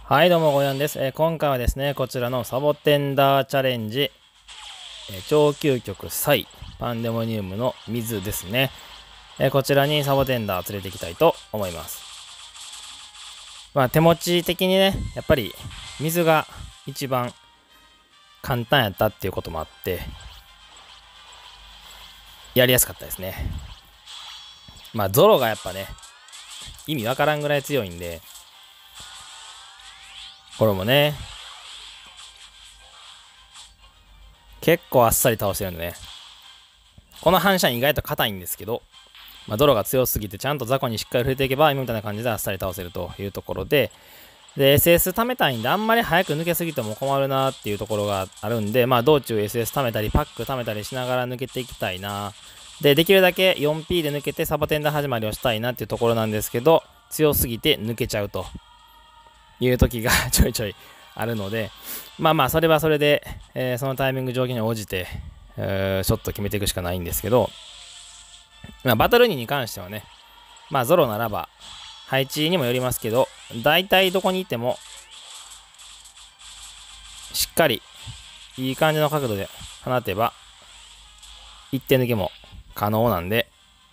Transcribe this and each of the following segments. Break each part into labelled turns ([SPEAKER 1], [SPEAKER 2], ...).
[SPEAKER 1] はい、どうも、ごやんです。今回はですね、こちらのサボテンダーチャレンジ、超究極サイ、パンデモニウムの水ですね。こちらにサボテンダーを連れていきたいと思います。手持ち的にね、やっぱり水が一番簡単やったっていうこともあって、やりやすかったですね。ゾロがやっぱね、意味わからんぐらい強いんで、これもね、結構あっさり倒してるんでね。この反射意外と硬いんですけど、ドロが強すぎてちゃんと雑魚にしっかり触れていけば今みたいな感じであっさり倒せるというところで、SS 貯めたいんであんまり早く抜けすぎても困るなっていうところがあるんで、道中 SS 貯めたりパック貯めたりしながら抜けていきたいな。できるだけ 4P で抜けてサボテンで始まりをしたいなっていうところなんですけど、強すぎて抜けちゃうという時がちょいちょいあるので、それはそれで、そのタイミング条件に応じて、ショット決めていくしかないんですけど、バトル2に関してはね、ゾロならば配置にもよりますけど、大体どこにいてもしっかりいい感じの角度で放てば一手抜けも可能なんで、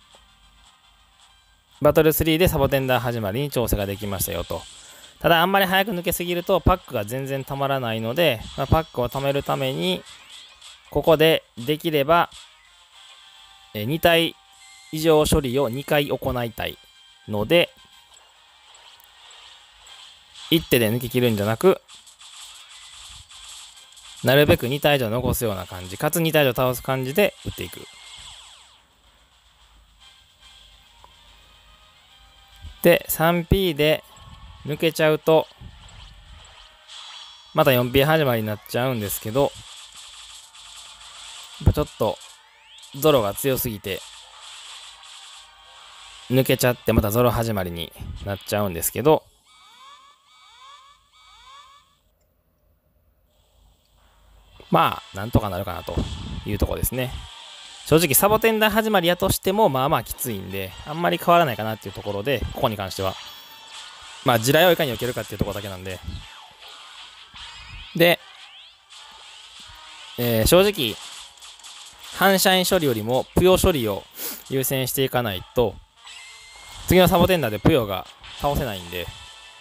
[SPEAKER 1] バトル3でサボテンダー始まりに調整ができましたよと。ただあんまり早く抜けすぎるとパックが全然たまらないので、パックを貯めるためにここでできれば2体以上処理を2回行いたいので、1手で抜き切るんじゃなく、なるべく2体以上残すような感じ、かつ2体以上倒す感じで打っていく。で 3P で抜けちゃうとまた 4P 始まりになっちゃうんですけど、ちょっとゾロが強すぎて抜けちゃってまたゾロ始まりになっちゃうんですけど、なんとかなるかなというところですね。正直サボテンダー始まりやとしてもきついんで、あんまり変わらないかなっていうところで、ここに関しては地雷をいかに避けるかっていうところだけなんで、正直反射因処理よりもプヨ処理を優先していかないと次のサボテンダーでプヨが倒せないんで、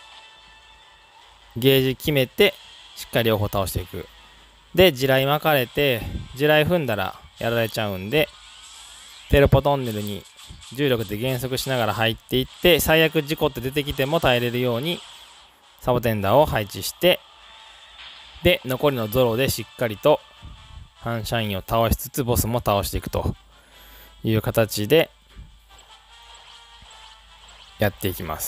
[SPEAKER 1] ゲージ決めてしっかり両方倒していく。で地雷巻かれて地雷踏んだらやられちゃうんで、テレポトンネルに重力で減速しながら入っていって、最悪事故って出てきても耐えれるようにサボテンダーを配置して、で残りのゾロでしっかりと反射員を倒しつつボスも倒していくという形でやっていきます。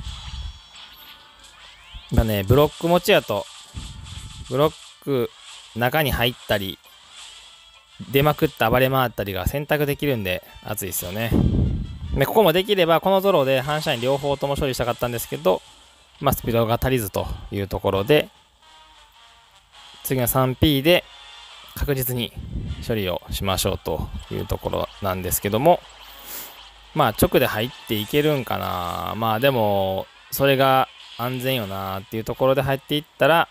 [SPEAKER 1] ブロック持ちやとブロック中に入ったり出まくった暴れ回ったりが選択できるんで熱いですよね。ここもできればこのゾロで反射員両方とも処理したかったんですけど、スピードが足りずというところで、次の 3P で確実に処理をしましょうというところなんですけども、直で入っていけるんかな。でもそれが安全よなっていうところで入っていったら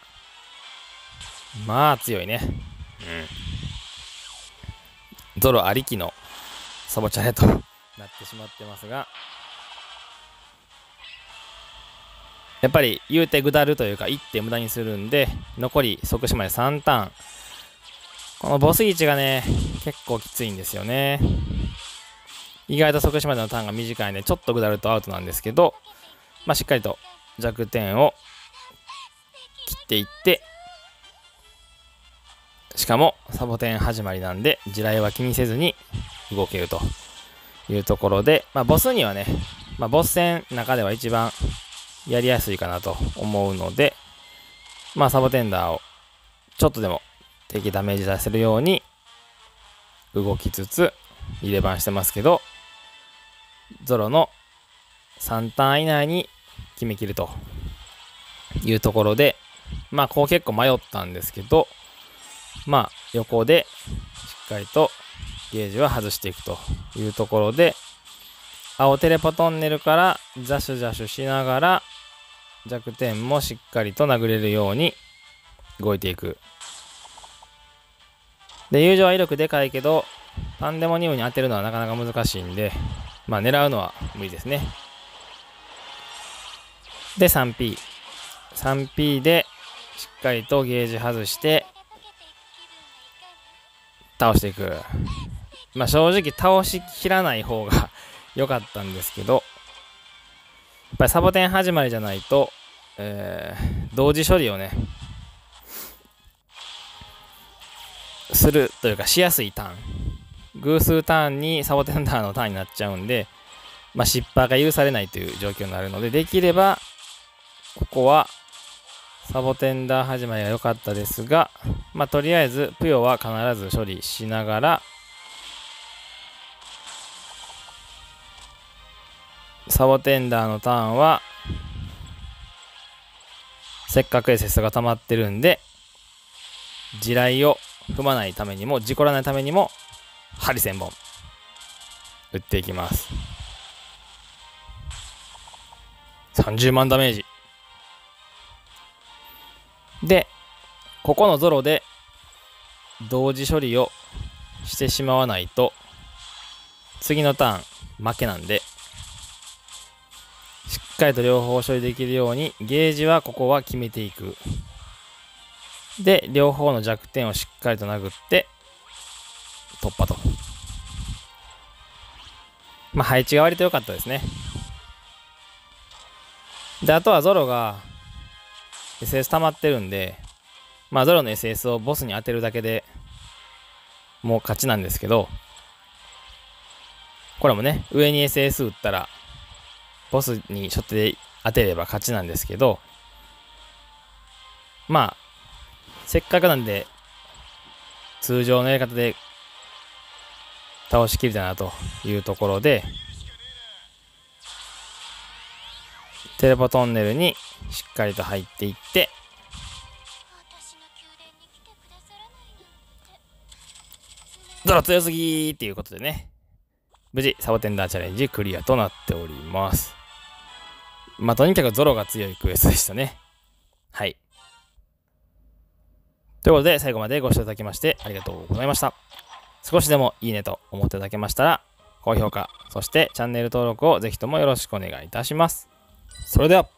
[SPEAKER 1] 強いね。ゾロありきのサボチャレとなってしまってますが、やっぱり言うて下るというか1手無駄にするんで、残り即死まで3ターン。このボス位置がね結構きついんですよね。意外と即死までのターンが短いんでちょっと下るとアウトなんですけど、しっかりと弱点を切っていって、しかもサボテン始まりなんで地雷は気にせずに動けるというところで、ボスにはね、ボス戦の中では一番やりやすいかなと思うので、サボテンダーをちょっとでも敵ダメージ出せるように動きつつ入れ番してますけど、ゾロの3ターン以内に決めきるというところで、こう結構迷ったんですけど、横でしっかりとゲージは外していくというところで、青テレポトンネルからザシュザシュしながら弱点もしっかりと殴れるように動いていく。で、友情は威力でかいけど、パンデモニウムに当てるのはなかなか難しいんで、まあ狙うのは無理ですね。で、3P。3P でしっかりとゲージ外して、倒していく。まあ正直倒しきらない方が良かったんですけど、やっぱりサボテン始まりじゃないと、同時処理をね、するというかしやすいターン。偶数ターンにサボテンダーのターンになっちゃうんで、まあ失敗が許されないという状況になるので、できれば、ここはサボテンダー始まりが良かったですが、まあとりあえずプヨは必ず処理しながら、サボテンダーのターンはせっかく SS が溜まってるんで、地雷を踏まないためにも事故らないためにも針1000本打っていきます。30万ダメージで、ここのゾロで同時処理をしてしまわないと次のターン負けなんで、しっかりと両方処理できるようにゲージはここは決めていく。で、両方の弱点をしっかりと殴って突破と。まあ配置が割と良かったですね。で、あとはゾロが SS 溜まってるんで、まあゾロの SS をボスに当てるだけでもう勝ちなんですけど、これもね、上に SS 打ったらボスに初手で当てれば勝ちなんですけど、まあせっかくなんで通常のやり方で倒しきりたいなというところで、テレポトンネルにしっかりと入っていって、ゾロ強すぎーっていうことでね、無事サボテンダーチャレンジクリアとなっております。まあとにかくゾロが強いクエストでしたね。はい。ということで最後までご視聴いただきましてありがとうございました。少しでもいいねと思っていただけましたら高評価、そしてチャンネル登録をぜひともよろしくお願いいたします。それでは。